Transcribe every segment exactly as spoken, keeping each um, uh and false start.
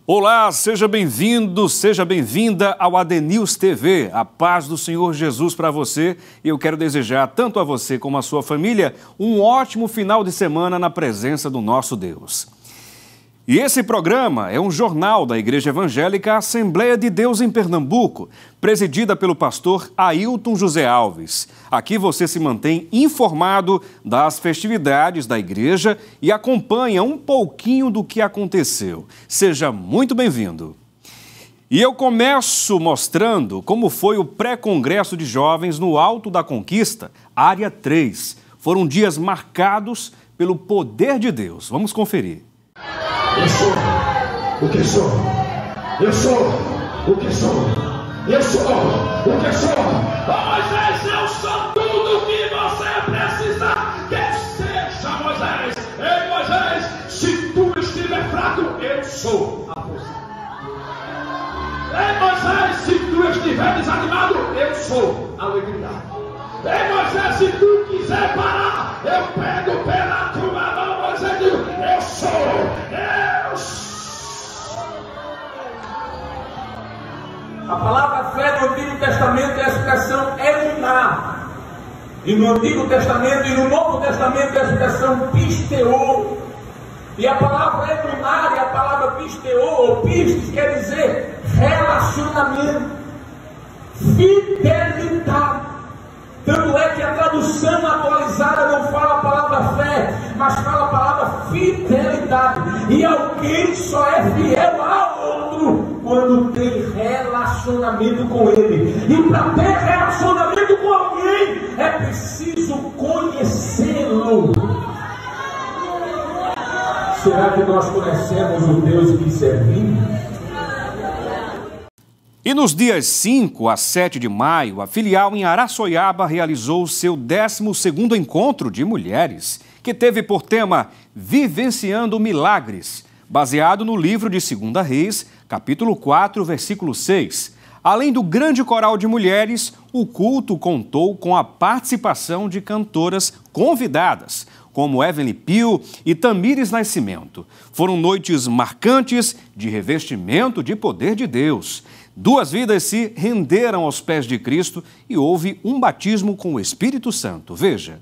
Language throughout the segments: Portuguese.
Olá, seja bem-vindo, seja bem-vinda ao A D News T V. A paz do Senhor Jesus para você. E eu quero desejar tanto a você como a sua família um ótimo final de semana na presença do nosso Deus. E esse programa é um jornal da Igreja Evangélica Assembleia de Deus em Pernambuco, presidida pelo pastor Ailton José Alves. Aqui você se mantém informado das festividades da igreja e acompanha um pouquinho do que aconteceu. Seja muito bem-vindo. E eu começo mostrando como foi o pré-congresso de jovens no Alto da Conquista, área três. Foram dias marcados pelo poder de Deus. Vamos conferir. Eu sou o que sou. Eu sou o que sou. Eu sou o que sou. Oh, Moisés, eu sou tudo o que você precisa que seja, Moisés. Ei, Moisés, se tu estiver fraco, eu sou a força. Ei, Moisés, se tu estiver desanimado, eu sou a alegria. Ei, Moisés, se tu quiser parar, eu pego pela tua mão, Moisés, e digo, eu sou, eu sou. A palavra fé no Antigo Testamento é a expressão emuná. E no Antigo Testamento e no Novo Testamento é a expressão pisteô. E a palavra emuná e a palavra pisteô, ou pistes, quer dizer relacionamento, fidelidade. Tanto é que a tradução atualizada não fala a palavra fé, mas fala a palavra fidelidade. E alguém só é fiel ao outro quando tem relacionamento com ele. E para ter relacionamento com alguém é preciso conhecê-lo. Será que nós conhecemos o Deus que servimos? E nos dias cinco a sete de maio, a filial em Araçoiaba realizou seu décimo segundo encontro de mulheres, que teve por tema Vivenciando Milagres, baseado no livro de Segunda Reis, capítulo quatro, versículo seis. Além do grande coral de mulheres, o culto contou com a participação de cantoras convidadas, como Evelyn Pio e Tamires Nascimento. Foram noites marcantes de revestimento de poder de Deus. Duas vidas se renderam aos pés de Cristo e houve um batismo com o Espírito Santo. Veja.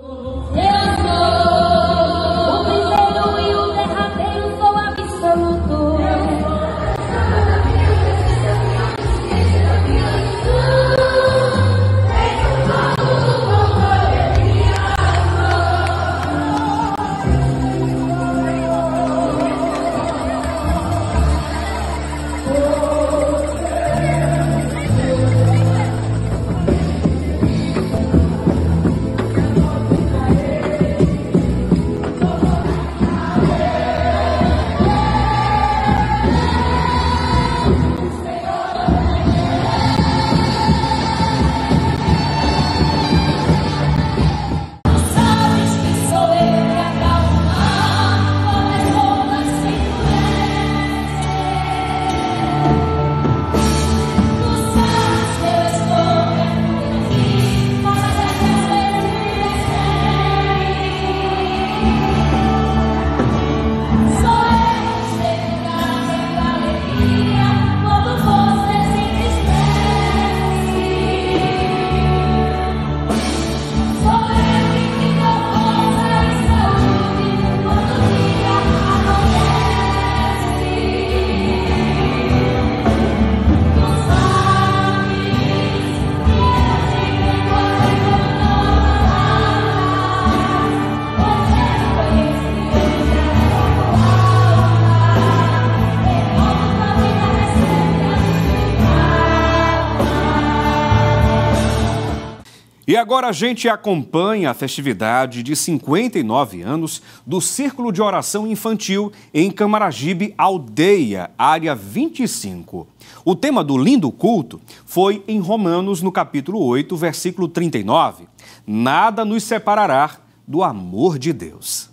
E agora a gente acompanha a festividade de cinquenta e nove anos do Círculo de Oração Infantil em Camaragibe, Aldeia, área vinte e cinco. O tema do lindo culto foi em Romanos, no capítulo oito, versículo trinta e nove. Nada nos separará do amor de Deus.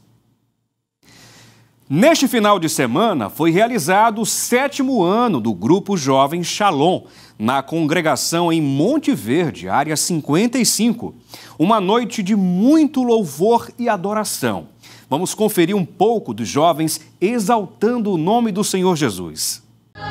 Neste final de semana foi realizado o sétimo ano do Grupo Jovem Shalom, na congregação em Monte Verde, área cinquenta e cinco. Uma noite de muito louvor e adoração. vamos conferir um pouco dos jovens exaltando o nome do Senhor Jesus.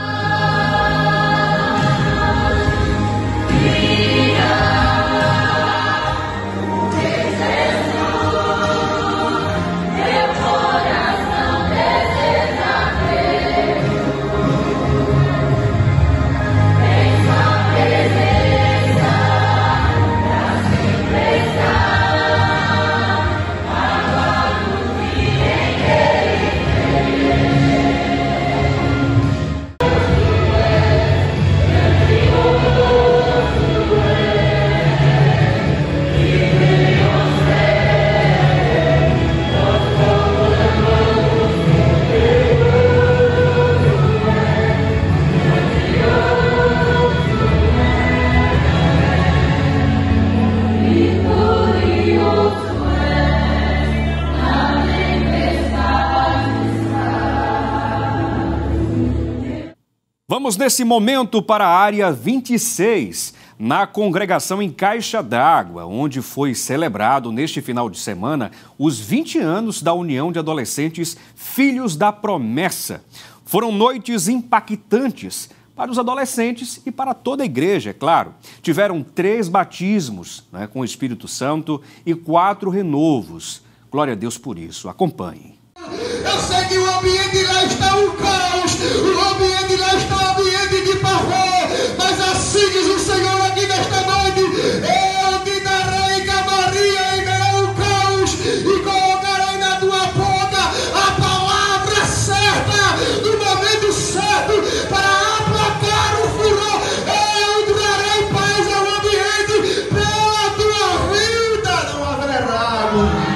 Vamos nesse momento para a área vinte e seis, na congregação em Caixa d'Água, onde foi celebrado neste final de semana os vinte anos da União de Adolescentes Filhos da Promessa. Foram noites impactantes para os adolescentes e para toda a igreja, é claro. Tiveram três batismos, né, com o Espírito Santo e quatro renovos. Glória a Deus por isso. Acompanhem. Eu sei que o ambiente lá está um caos, o ambiente lá está um ambiente de pavor, mas assim diz o Senhor aqui nesta noite: eu te darei camaria em meio ao caos e colocarei na tua boca a palavra certa, no momento certo, para aplacar o furor. Eu trarei paz ao ambiente pela tua vida, não haverá errado.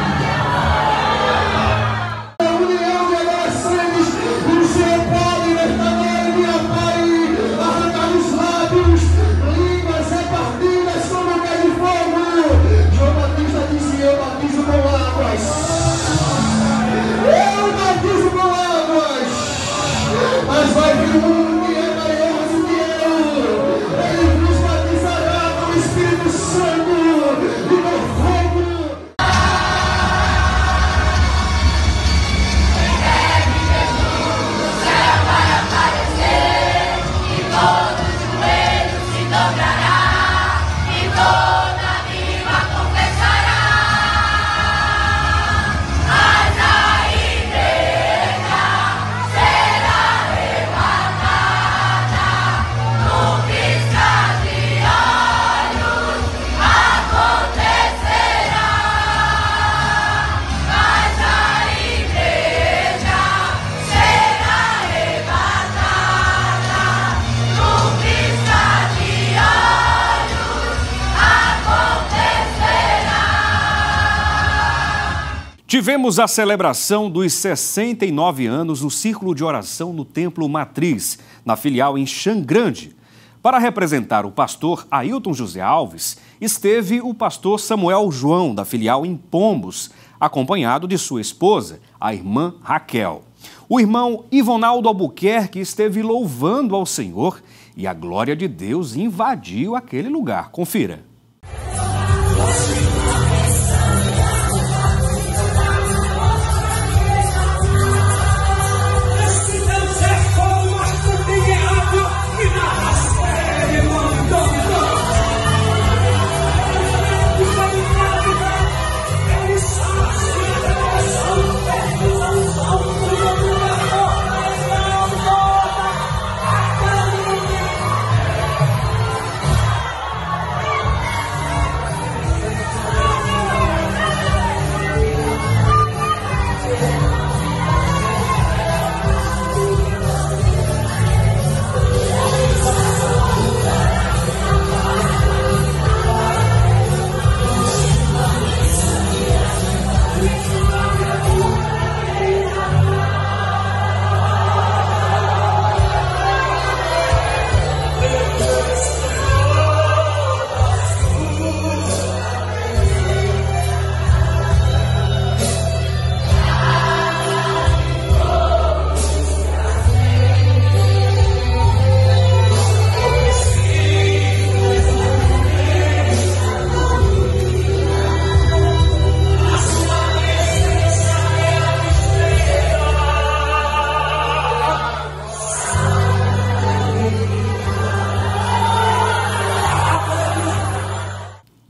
Tivemos a celebração dos sessenta e nove anos no Círculo de Oração no Templo Matriz, na filial em Xangrande. Para representar o pastor Ailton José Alves, esteve o pastor Samuel João, da filial em Pombos, acompanhado de sua esposa, a irmã Raquel. O irmão Ivonaldo Albuquerque esteve louvando ao Senhor e a glória de Deus invadiu aquele lugar. Confira.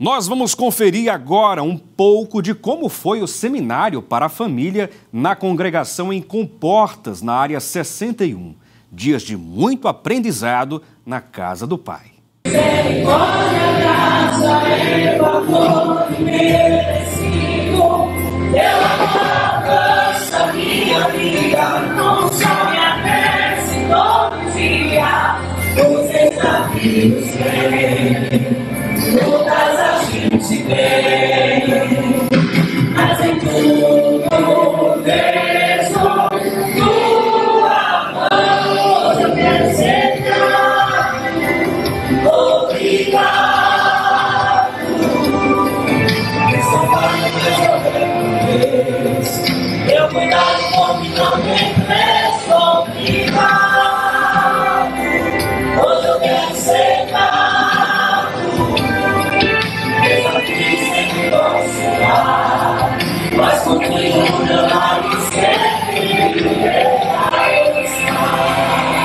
Nós vamos conferir agora um pouco de como foi o seminário para a família na congregação em Comportas, na área sessenta e um. Dias de muito aprendizado na casa do Pai. Misericórdia, graça e favor merecido, teu amor alcança minha vida, consome a prece todo dia, os desafios vêm. Todas a gente vem, mas em tudo vejo tua mão, eu quero ser grato, obrigado. Só faz o que eu fiz, eu cuidado com que não tem preço, obrigado. Hoje eu quero ser grato. Mas contigo meu lado sempre vai estar.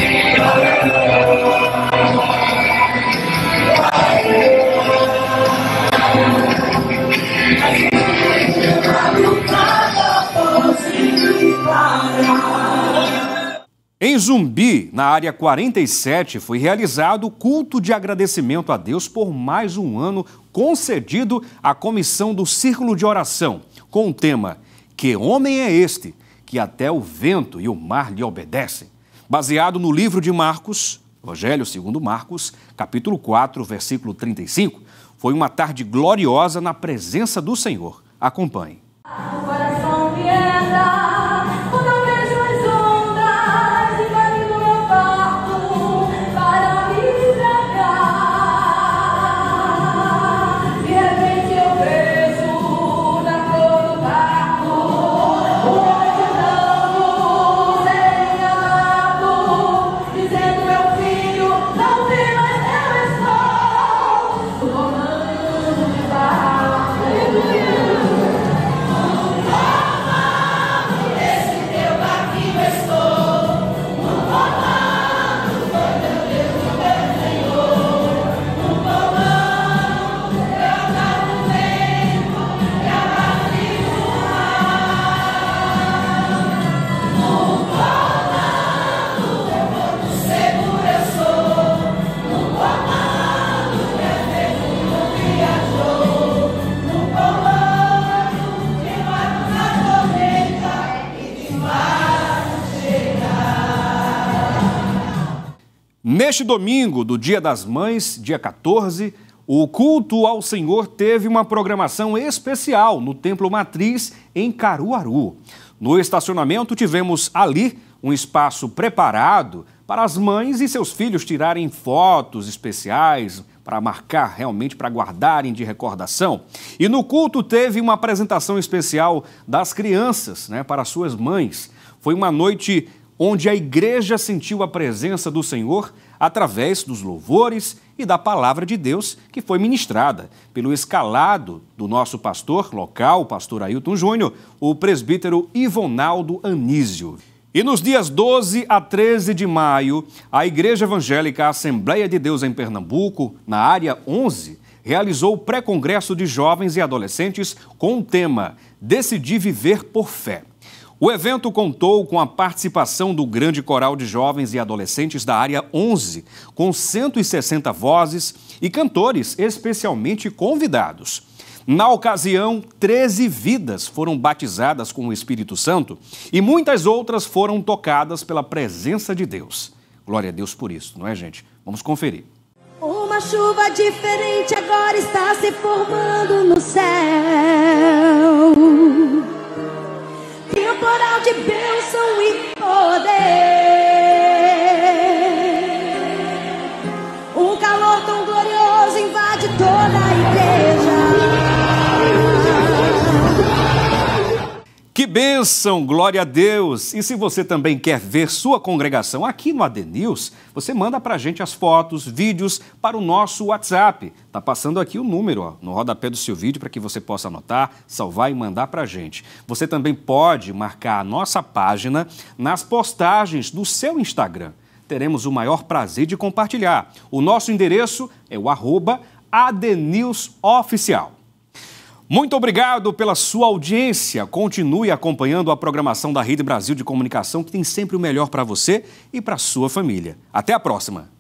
Em Zumbi, na área quarenta e sete, foi realizado o culto de agradecimento a Deus por mais um ano concedido à comissão do Círculo de Oração, com o tema Que Homem é Este, que até o vento e o mar lhe obedecem? Baseado no livro de Marcos, Evangelho segundo Marcos, capítulo quatro, versículo trinta e cinco, foi uma tarde gloriosa na presença do Senhor. Acompanhe. Neste domingo, do Dia das Mães, dia quatorze, o culto ao Senhor teve uma programação especial no Templo Matriz, em Caruaru. No estacionamento, tivemos ali um espaço preparado para as mães e seus filhos tirarem fotos especiais, para marcar realmente, para guardarem de recordação. E no culto teve uma apresentação especial das crianças, né, para suas mães. Foi uma noite onde a igreja sentiu a presença do Senhor através dos louvores e da palavra de Deus que foi ministrada pelo escalado do nosso pastor local, o pastor Ailton Júnior, o presbítero Ivonaldo Anísio. E nos dias doze a treze de maio, a Igreja Evangélica Assembleia de Deus em Pernambuco, na área onze, realizou o pré-congresso de jovens e adolescentes com o tema Decidi Viver por Fé. O evento contou com a participação do grande coral de jovens e adolescentes da área onze, com cento e sessenta vozes e cantores especialmente convidados. Na ocasião, treze vidas foram batizadas com o Espírito Santo e muitas outras foram tocadas pela presença de Deus. Glória a Deus por isso, não é, gente? Vamos conferir. Uma chuva diferente agora está se formando no céu. Temporal de bênção e poder. Um calor tão glorioso invade toda a igreja. Que bênção, glória a Deus! E se você também quer ver sua congregação aqui no A D News, você manda pra gente as fotos, vídeos para o nosso WhatsApp. Tá passando aqui o número, ó, no rodapé do seu vídeo para que você possa anotar, salvar e mandar pra gente. Você também pode marcar a nossa página nas postagens do seu Instagram. Teremos o maior prazer de compartilhar. O nosso endereço é o arroba ADNews Oficial. Muito obrigado pela sua audiência. Continue acompanhando a programação da Rede Brasil de Comunicação, que tem sempre o melhor para você e para sua família. Até a próxima.